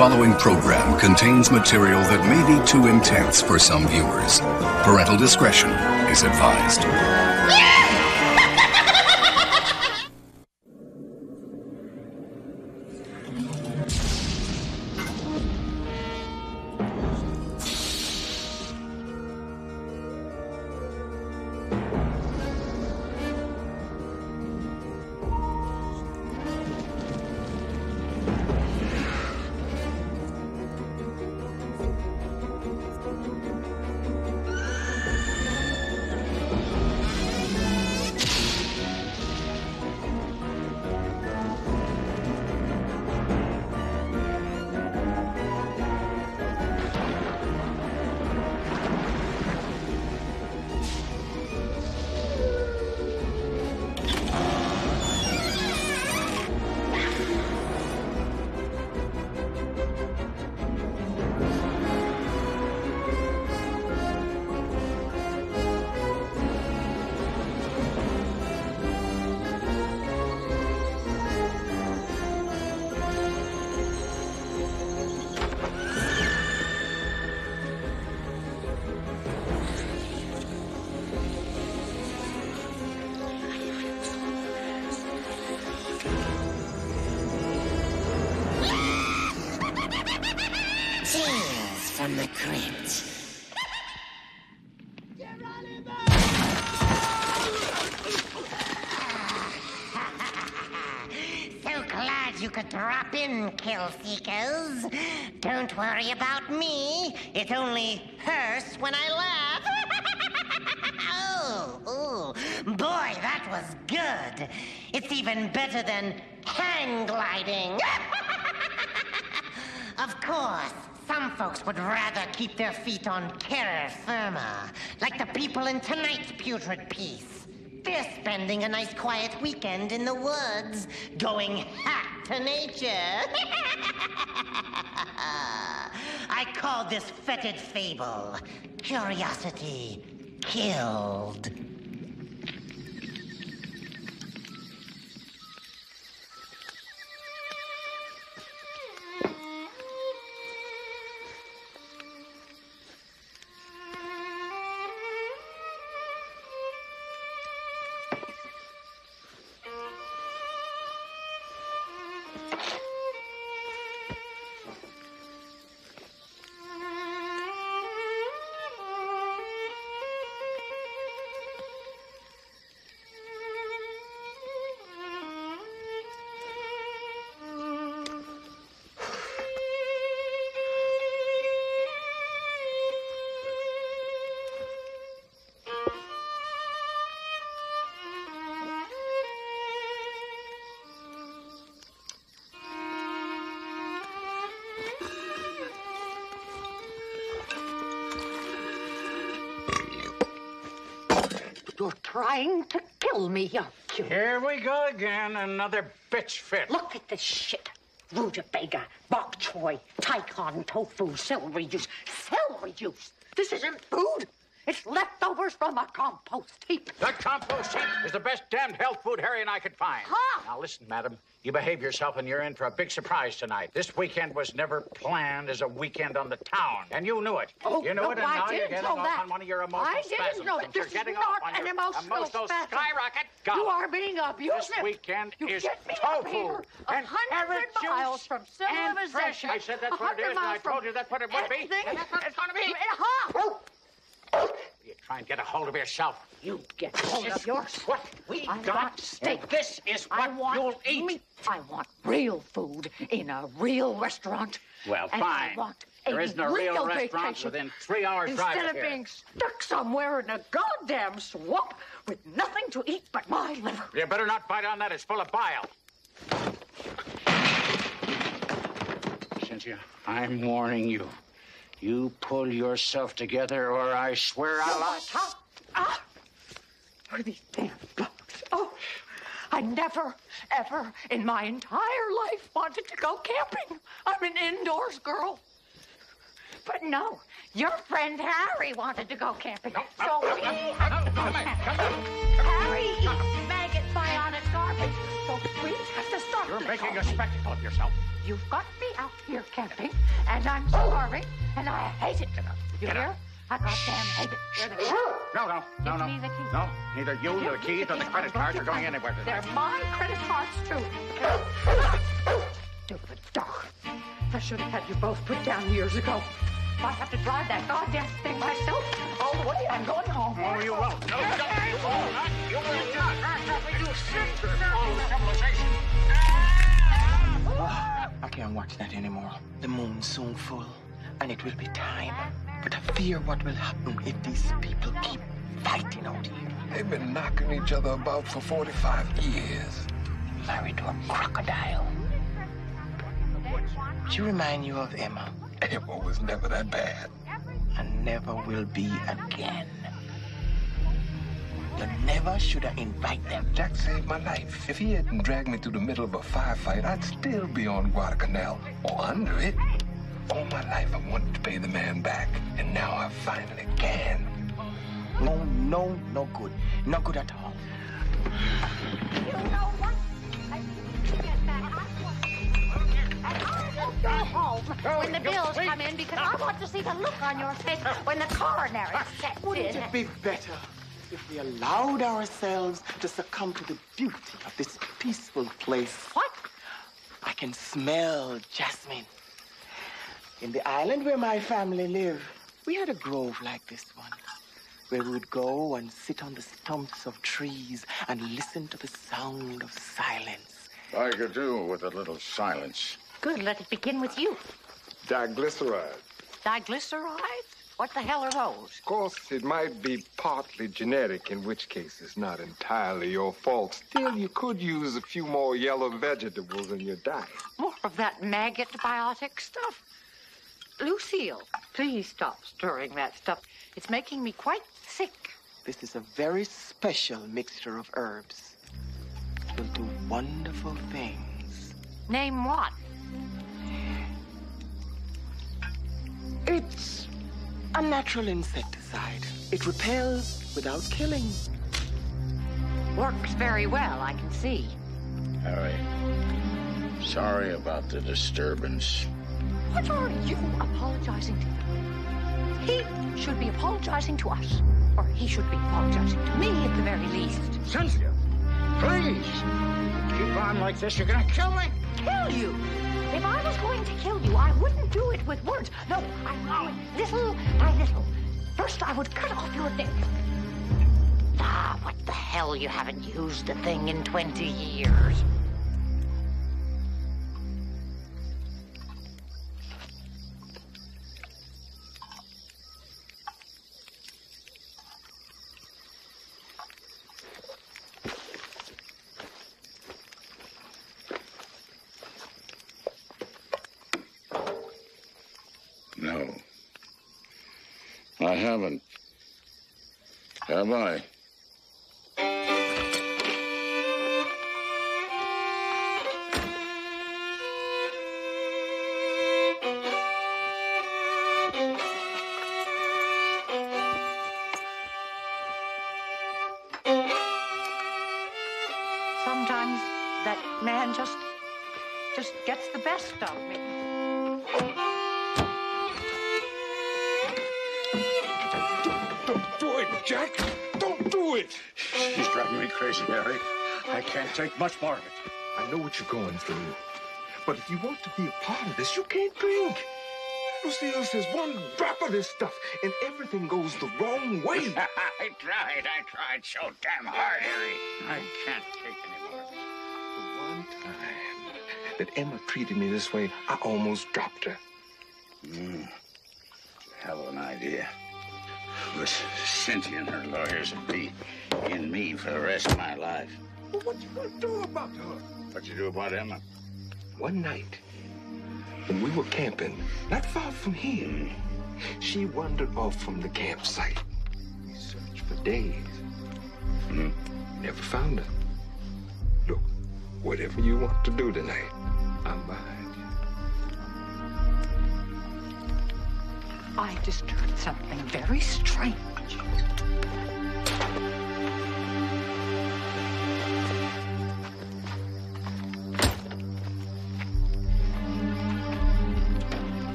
following program contains material that may be too intense for some viewers. Parental discretion is advised. From the crypt. So glad you could drop in, Kill Seekers. Don't worry about me. It only hurts when I laugh. Oh, boy, that was good. It's even better than hang gliding. Of course. Some folks would rather keep their feet on terra firma, like the people in tonight's putrid piece. They're spending a nice quiet weekend in the woods, going hat to nature. I call this fetid fable Curiosity Killed. You're trying to kill me, you. Here we go again, another bitch fit. Look at this shit. Rutabaga, bok choy, taikon, tofu, celery juice. Celery juice? This isn't food. It's leftovers from a compost heap. That compost heap is the best damned health food Harry and I could find. Huh? Now listen, madam. You behave yourself and you're in for a big surprise tonight. This weekend was never planned as a weekend on the town. And you knew it. Oh, you knew no, it, and I now you're didn't getting know off that. on one of your emotional I didn't spasms. know that. And you're This getting is off not on an your emotional spasm. skyrocket. Go. You are being abusive. This weekend you is get me up tofu here and 100 carrot miles juice from and fresh. civilization. I said that's what it is, and I told you that's what it would be. And that's what it's going to be. You try and get a hold of yourself. You get hold of yours. What we I got. want steak. And this is I what want you'll eat. meat. I want real food in a real restaurant. Well, and fine. I want There a isn't a real real restaurant vacation. within 3 hours drive Instead of of here. being stuck somewhere in a goddamn swamp with nothing to eat but my liver. You better not bite on that. It's full of bile. Cynthia, I'm warning you. You pull yourself together or I swear I'll... What are these damn bugs? Oh, I never, ever in my entire life wanted to go camping. I'm an indoors girl. But no, your friend Harry wanted to go camping. So we have to go camping. Harry eats maggot bionic garbage. So we have to start You're You're making a spectacle of yourself. You've got me out here camping, and I'm starving, and I hate it. You hear? I goddamn hate it. Where the keys? No. Give me the keys. No, neither you, nor the keys, nor the credit cards are going anywhere tonight. They're my credit cards, too. Stupid dog. I should have had you both put down years ago. If I have to drive that goddamn thing myself all the way, I'm going home. Oh, you won't. No, you won't. You will not. You sick all civilization. I can't watch that anymore. The moon's soon full, and it will be time. But I fear what will happen if these people keep fighting out here. They've been knocking each other about for 45 years. Married to a crocodile. She remind you of Emma. Emma was never that bad. And never will be again. You never should have invited them. Jack saved my life. If he hadn't dragged me through the middle of a firefight, I'd still be on Guadalcanal or under it. All my life, I wanted to pay the man back, and now I finally can. No good. No good at all. You know what? I need to get back. And I will go home when the bills come in because I want to see the look on your face when the coronary sets Wouldn't in. it be better if we allowed ourselves to succumb to the beauty of this peaceful place? What? I can smell jasmine. In the island where my family lived, we had a grove like this one, where we would go and sit on the stumps of trees and listen to the sound of silence. I could do with a little silence. Good, let it begin with you. Diglyceride. Diglycerides? What the hell are those? Of course, it might be partly genetic, in which case it's not entirely your fault. Still, you could use a few more yellow vegetables in your diet. More of that maggot biotic stuff. Lucille, please stop stirring that stuff. It's making me quite sick. This is a very special mixture of herbs. It will do wonderful things. Name what? It's a natural insecticide. It repels without killing. Works very well, I can see. Harry, sorry about the disturbance. What are you apologizing to? He should be apologizing to us. Or he should be apologizing to me at the very least. Cynthia, please. Keep on like this, you're gonna kill me. Kill you? If I was going to kill you, I wouldn't do it with words. No, I would little by little. First, I would cut off your dick. Ah, what the hell? You haven't used the thing in 20 years. No. I haven't. Have I? Sometimes that man just gets the best of me. Don't do it, Jack. Don't do it. He's driving me crazy, Harry. I can't take much more of it. I know what you're going through. But if you want to be a part of this, you can't drink. Lucille says one drop of this stuff and everything goes the wrong way. I tried so damn hard, Harry. I can't take any more of it. The one time that Emma treated me this way, I almost dropped her. Hell of an idea. But Cynthia and her lawyers will be in me for the rest of my life. Well, what you gonna do about her? What you do about Emma? One night, when we were camping, not far from here, she wandered off from the campsite. We searched for days. Never found her. Look, whatever you want to do tonight, I'm behind you. I disturbed something very strange.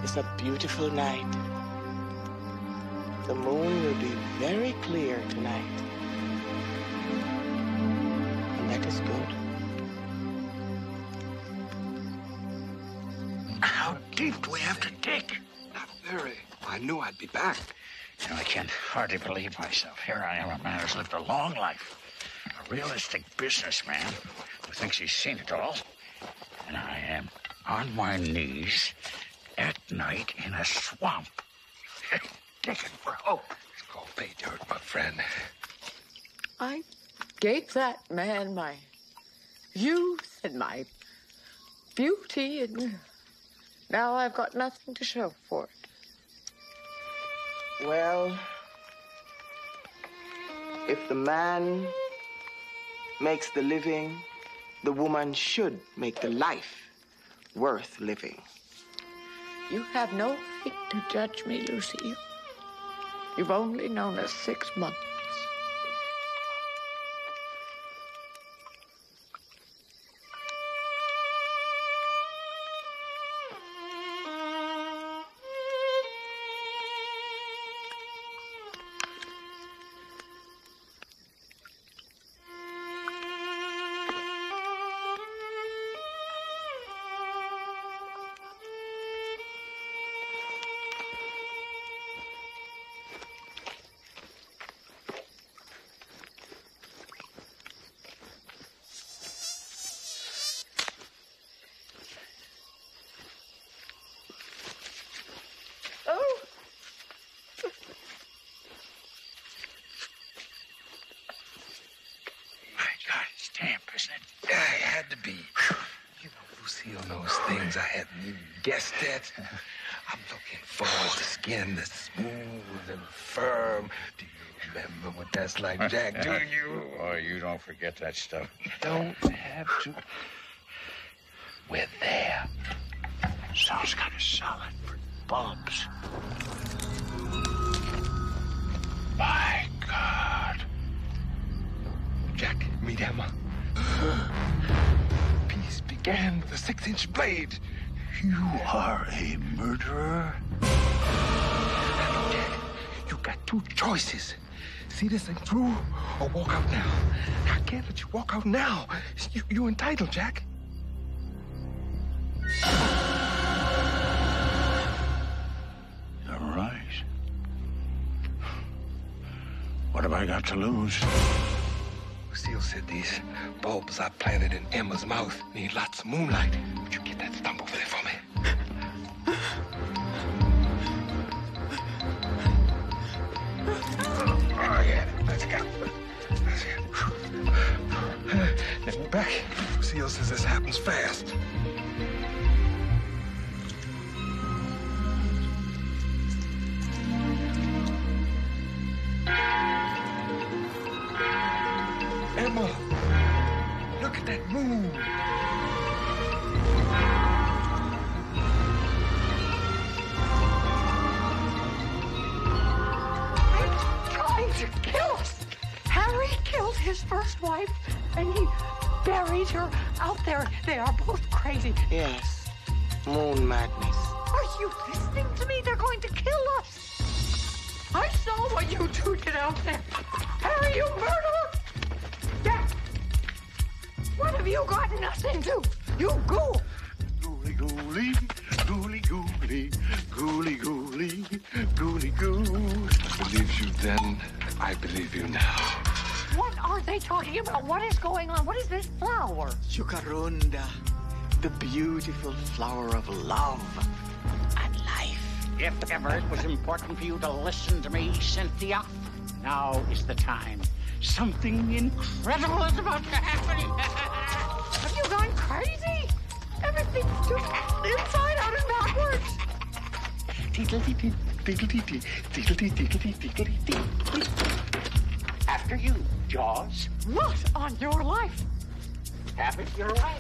It's a beautiful night. The moon will be very clear tonight. And that is good. How deep do we have to dig? Not very. I knew I'd be back. And I can hardly believe myself. Here I am, a man who's lived a long life. A realistic businessman who thinks he's seen it all. And I am on my knees at night in a swamp. Digging for hope. It's called pay dirt, my friend. I gave that man my youth and my beauty, and now I've got nothing to show for it. Well, if the man makes the living, the woman should make the life worth living. You have no right to judge me, Lucille. You've only known us 6 months. Yeah, it had to be. You know, Lucille knows things I hadn't even guessed at. I'm looking forward to skin that's smooth and firm. Do you remember what that's like, Jack? Do you? Oh, you don't forget that stuff. You don't have to. We're there. Sounds kind of solid for bulbs. My God. Jack, meet Emma. Peace began with a 6-inch blade. You are a murderer? Now, Jack, you got 2 choices. See this thing through or walk out now. I can't let you walk out now. You're entitled, Jack. You're right. What have I got to lose? Lucille said these bulbs I planted in Emma's mouth need lots of moonlight. Would you get that stump over there for me? Oh, yeah. Let's go. Let's go. Now, go back. Lucille says this happens fast. Emma, look at that moon. He's trying to kill us. Harry killed his first wife, and he buried her out there. They are both crazy. Yes, moon madness. Are you listening to me? They're going to kill us. I saw what you two did out there. Harry, you murderer! Jack, what have you gotten us into? You ghoul! Gooly gooly, gooly gooly, gooly gooly, gooly goo. I believed you then, I believe you now. What are they talking about? What is going on? What is this flower? Chukarunda, the beautiful flower of love and life. If ever it was important for you to listen to me, Cynthia, now is the time. Something incredible is about to happen. Have you gone crazy? Everything's just inside out and backwards. After you, Jaws. Not on your life. Have it your way.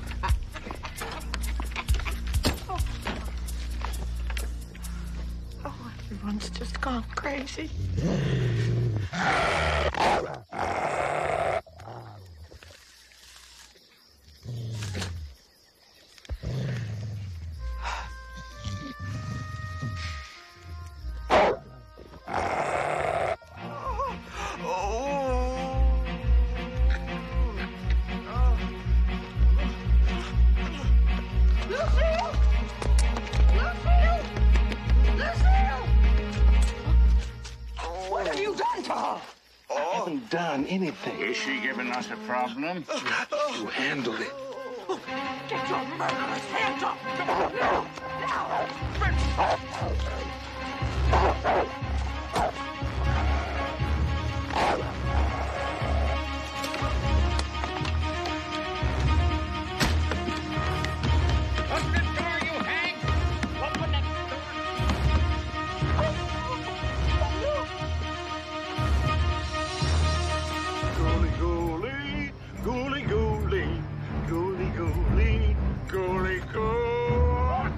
Oh, everyone's just gone crazy. done anything. Is she giving us a problem? You handle it. Get your murderous hands off me! Now! Open the door, you hag! Open that Gooly, gooly, gooly, gooly, gooly, gooly, gooly.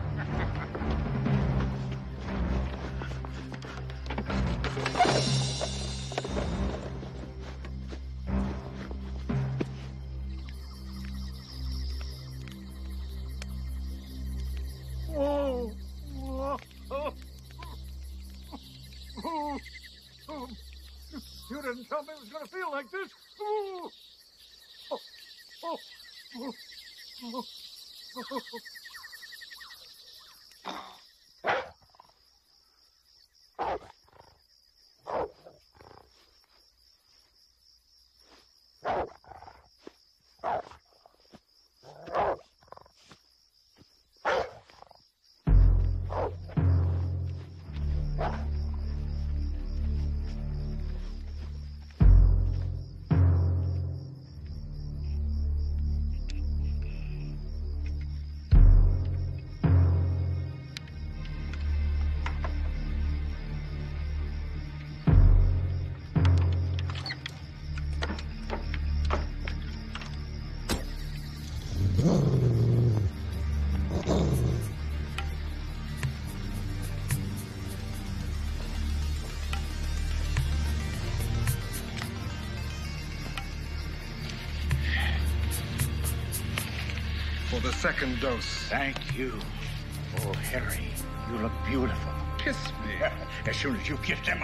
Oh, oh, oh, oh, oh. You didn't tell me it was going to feel like this. Oh, oh, oh, oh, oh, oh. For the second dose. Thank you. Oh, Harry, you look beautiful. Kiss me. As soon as you kiss him.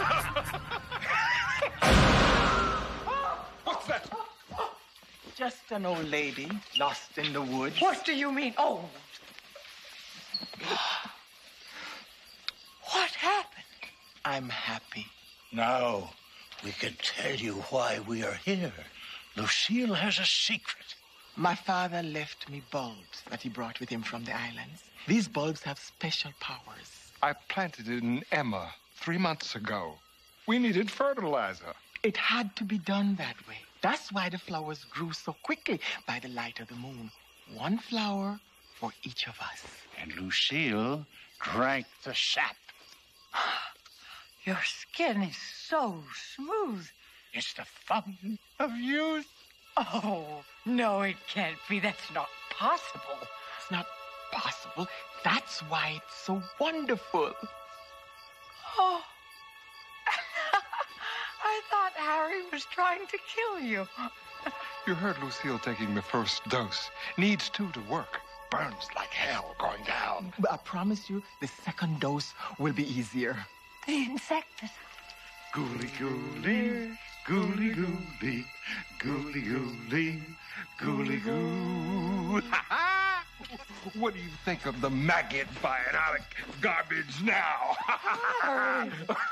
What's that? Just an old lady lost in the woods. What do you mean? Oh! What happened? I'm happy. Now, we can tell you why we are here. Lucille has a secret. My father left me bulbs that he brought with him from the islands. These bulbs have special powers. I planted it in Emma 3 months ago. We needed fertilizer. It had to be done that way. That's why the flowers grew so quickly by the light of the moon. One flower for each of us. And Lucille drank the sap. Your skin is so smooth. It's the fountain of youth. Oh, no, it can't be. That's not possible. It's not possible. That's why it's so wonderful. Oh. I thought Harry was trying to kill you. You heard Lucille taking the first dose. Needs 2 to work. Burns like hell going down. But I promise you, the second dose will be easier. The insecticide. Gooly, gooly, gooly, gooly, gooly, gooly, gooly, gooly. What do you think of the maggot biotic garbage now? Harry,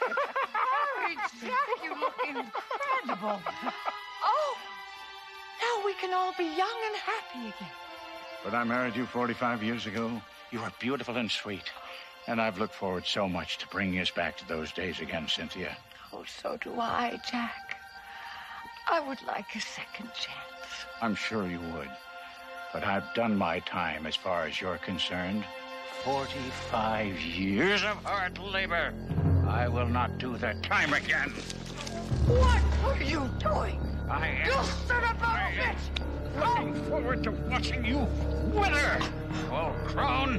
Jack, you look incredible. Oh, now we can all be young and happy again. When I married you 45 years ago, you were beautiful and sweet. And I've looked forward so much to bringing us back to those days again, Cynthia. Oh, so do I, Jack. I would like a second chance. I'm sure you would. But I've done my time as far as you're concerned. 45 years of hard labor. I will not do that time again. What are you doing? I am. You son of a bitch! Looking forward to watching you wither, old crone.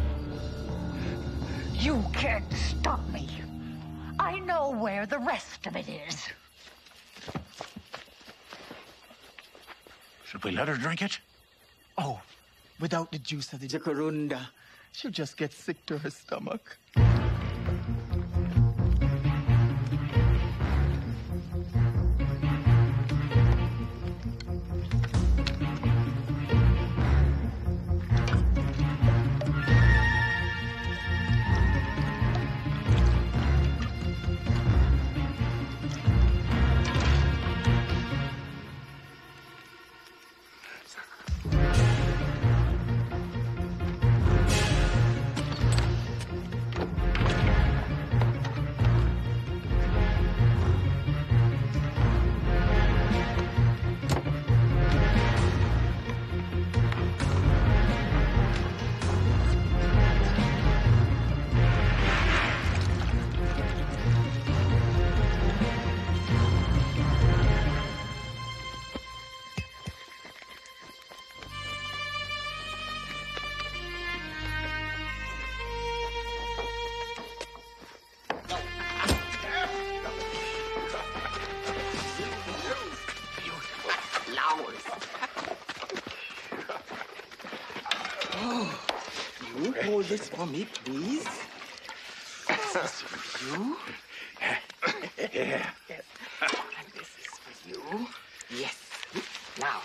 You can't stop me. I know where the rest of it is. Should we let her drink it? Oh, without the juice of the jacaranda, she'll just get sick to her stomach. Oh, you hold this for me, please. This is for you. Yeah. Yes. And this is for you. Yes. Now.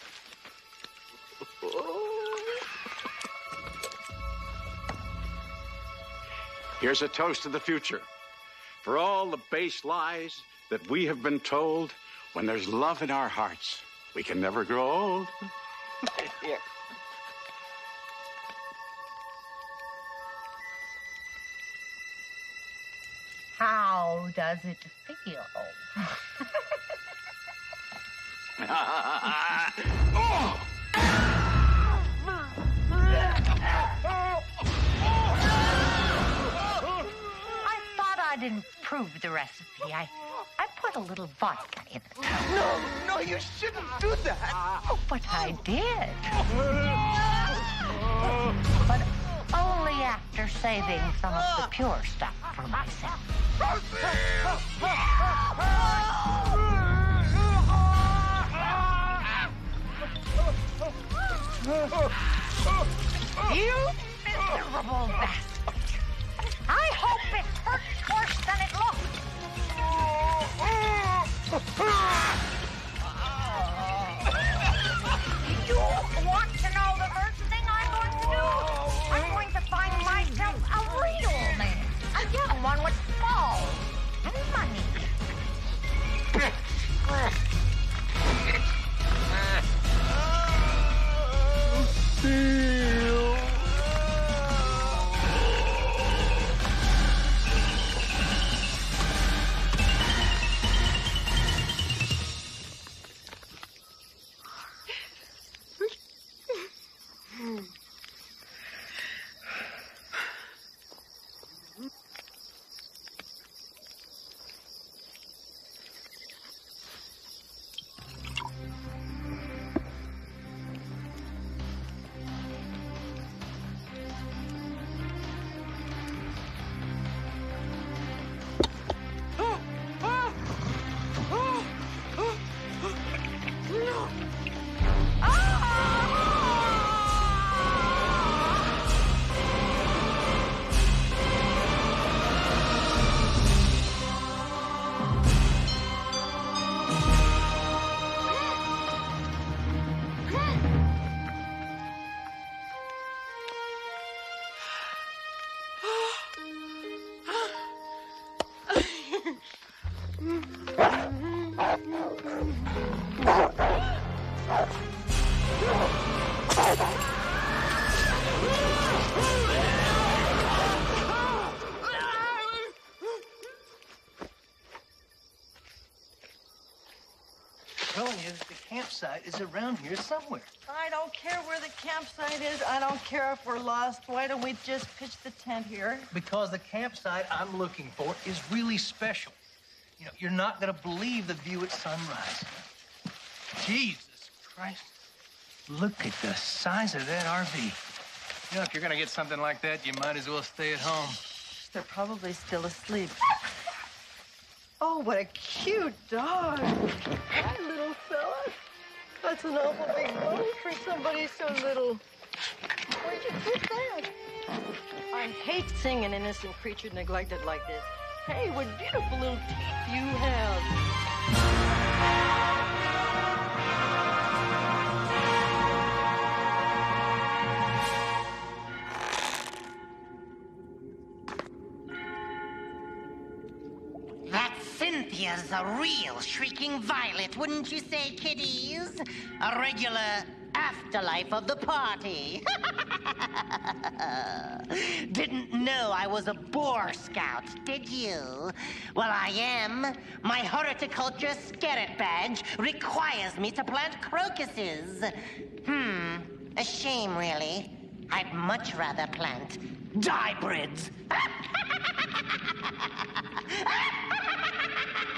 Here's a toast to the future. For all the base lies that we have been told, when there's love in our hearts, we can never grow old. Here. How does it feel? I thought I'd improve the recipe. I put a little vodka in it. No, you shouldn't do that. Oh, but I did. But only after saving some of the pure stuff for myself. You miserable bastard. I hope it hurts worse than it looks. You want to know the first thing I'm going to do? I'm going to find myself a real man. A young one with balls and money. Telling you that the campsite is around here somewhere. I don't care where the campsite is. I don't care if we're lost. Why don't we just pitch the tent here? Because the campsite I'm looking for is really special. You know, you're not going to believe the view at sunrise. Jesus Christ. Look at the size of that RV. You know, if you're going to get something like that, you might as well stay at home. They're probably still asleep. Oh, what a cute dog. Hi, little fella. That's an awful big boat for somebody so little. Where'd you put that? I hate seeing an innocent creature neglected like this. Hey, what beautiful little teeth you have. Cynthia's a real shrieking violet, wouldn't you say, kiddies? A regular afterlife of the party. Didn't know I was a Boer Scout, did you? Well, I am. My horticulture scarret badge requires me to plant crocuses. A shame, really. I'd much rather plant hybrids.